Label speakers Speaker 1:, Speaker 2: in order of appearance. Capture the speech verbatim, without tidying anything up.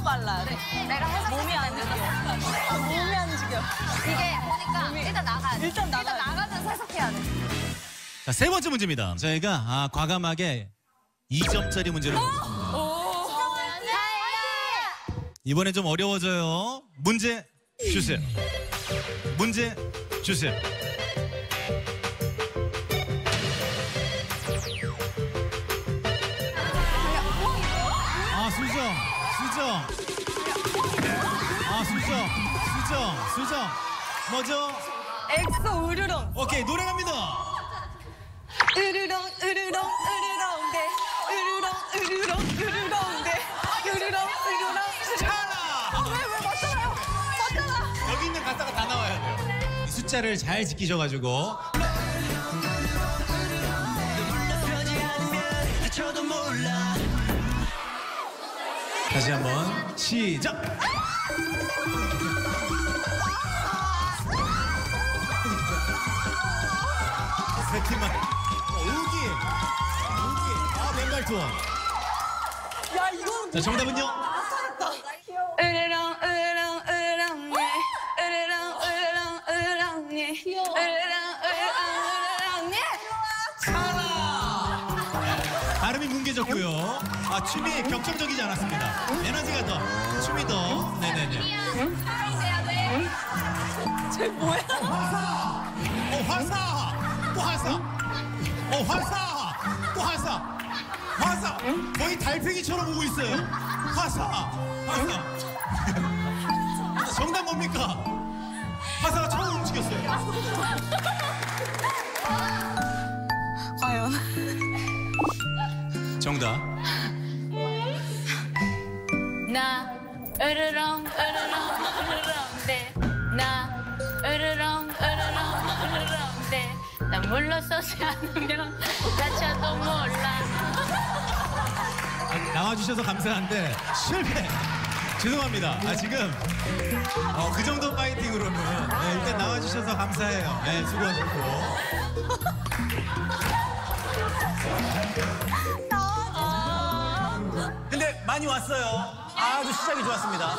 Speaker 1: 빨라.
Speaker 2: 내가 해석
Speaker 1: 몸이 안 움직여. 아, 몸이 안 움직여.
Speaker 2: 이게 보니까 일단 나가야 돼.
Speaker 1: 일단 나가야 돼.
Speaker 2: 일단 나가면서 해석해야 돼.
Speaker 3: 자, 세 번째 문제입니다. 저희가 아, 과감하게 이 점짜리 문제를 드렸습니다. 이번엔 좀 어려워져요. 문제 주세요. 문제 주세요. 아, 수정, 수정. 아, 수정, 수정, 수정. 뭐죠?
Speaker 1: 엑소 으르렁.
Speaker 3: 오케이, 노래 갑니다.
Speaker 1: 으르렁 으르렁 으르렁대. 으르렁 으르렁 으르렁대. 으르렁 으르렁.
Speaker 3: 찰나!
Speaker 1: 왜 왜 맞잖아요. 맞잖아.
Speaker 3: 여기 있는 가사가 다 나와야 돼요. 이 숫자를 잘 지키셔가지고. 다시 한번 시작. 세 팀만. 오기. 오기. 아, 맨발 투어.
Speaker 1: 야 이거.
Speaker 3: 자, 정답은요?
Speaker 1: 으르렁 으르렁 으르렁 예. 으르렁 으르렁 으르렁 예. 으르렁 으르렁 으르렁 예.
Speaker 3: 네, 발음이 뭉개졌고요. 아, 춤이 격정적이지 않았습니다. 에너지가 더, 춤이 더. 네네네.
Speaker 1: 쟤 뭐야?
Speaker 3: 어, 화사! 또 화사! 어, 화사! 또 화사! 화사! 거의 달팽이처럼 오고 있어요. 화사! 화사! 정답 뭡니까? 화사가 처음 움직였어요.
Speaker 1: 과연.
Speaker 3: 정답.
Speaker 4: 나 으르렁 으르렁 으르렁대 나 으르렁 으르렁 으르렁대 나 물러 서지 않으면 다쳐도 몰라.
Speaker 3: 나와주셔서 감사한데 실패. 죄송합니다. 아, 지금 어, 그 정도 파이팅으로는 네, 일단 나와주셔서 감사해요. 네, 수고하셨고. 근데 많이 왔어요. 아주 시작이 좋았습니다.